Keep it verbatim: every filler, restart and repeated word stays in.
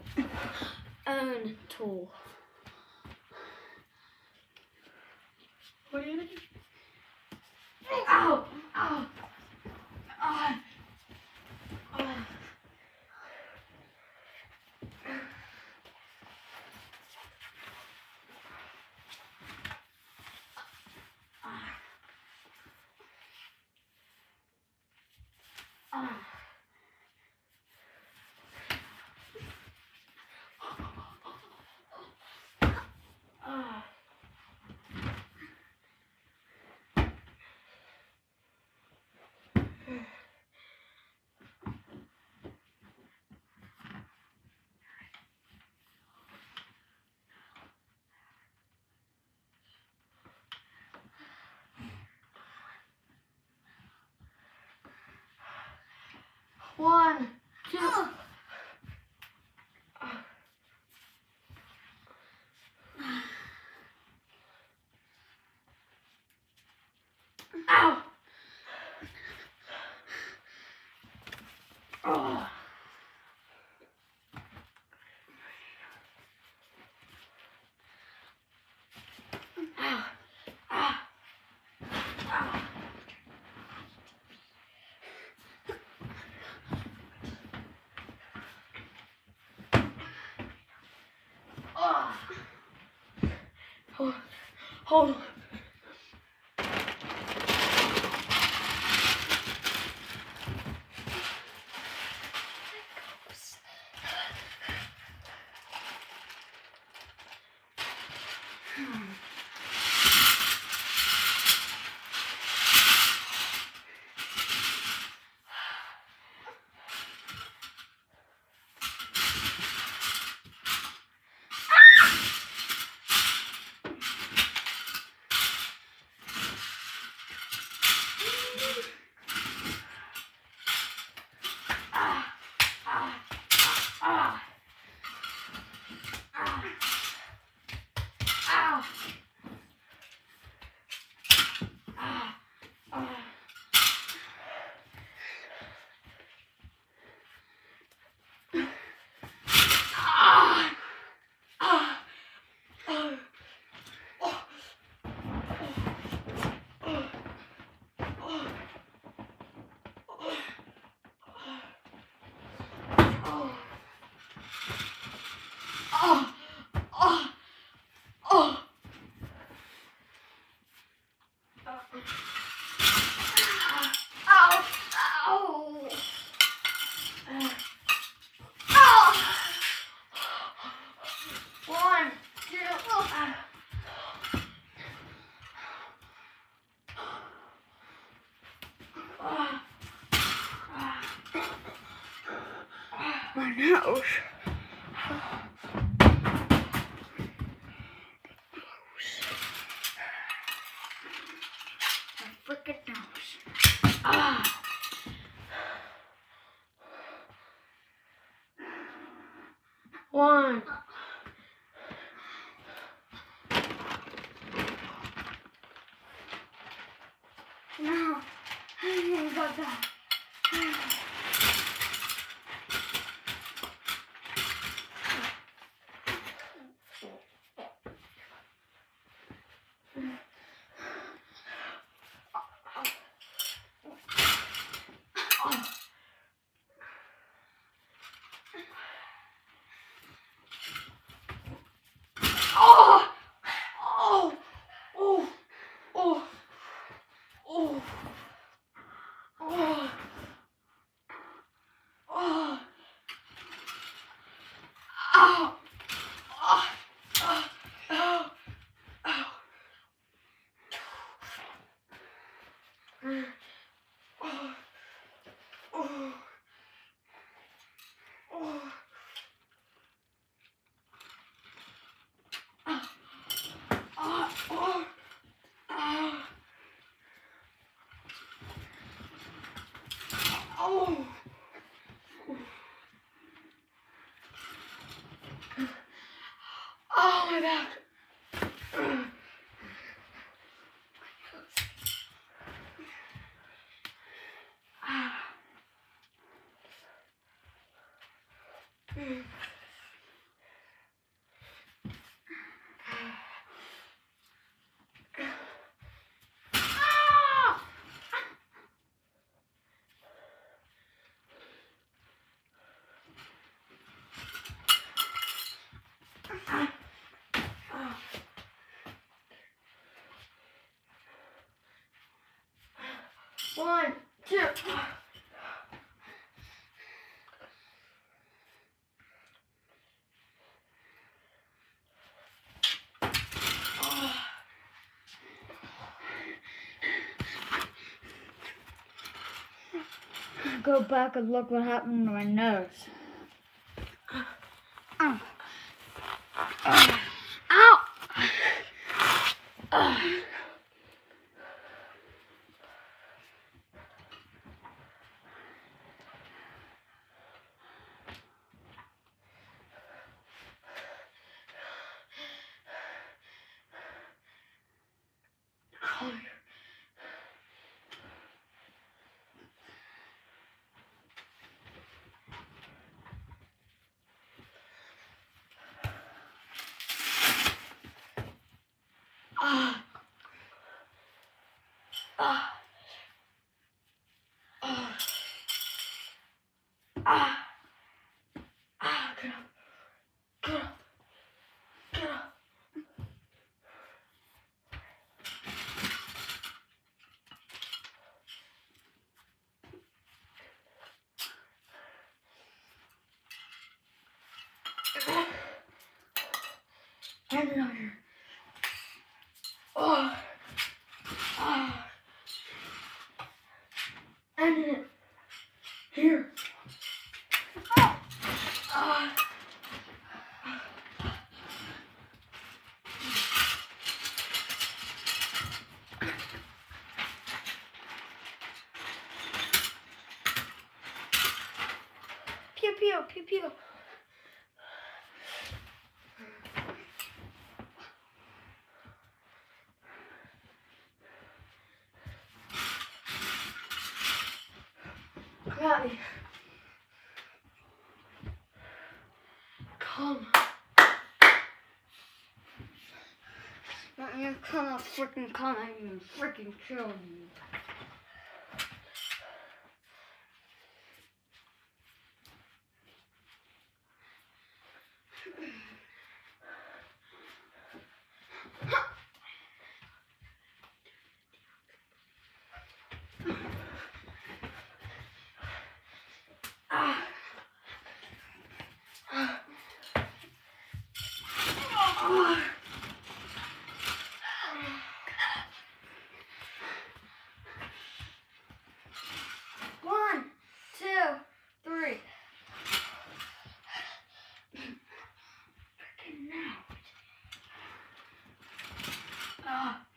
own tool. What are you gonna do? Ow! Ow! Ow! Ow! Ah. Ah. One, two. Oh. Ow! Oh. Ow! Ah! Ow! Oh. Hold, hold. Oh, oh, oh. Ow, ow. Ow. One, two, oh. My nose. My freaking nose. Ah. One. No. I didn't got that. Oh! Oh! Oh! Oh! Oh! Oh! Oh! Ow! Oh! Oh! Oh! Oh! Oh! Oh! Oh! Ah, oh, ah, oh, oh my back. Ah. go back and look what happened to my nose. Ow. Ow. Ow. Ah. Ah. Ah. Ah. Ah. Get up. Get up. Get up. Hand it out here. Oh. Ah. Hand it here. Ah. Ah. Pew pew pew pew. Come at me. Come. I'm gonna come, freaking come, I'm gonna freaking kill you. Ah. Ah. Ah. One, two, three. Ah.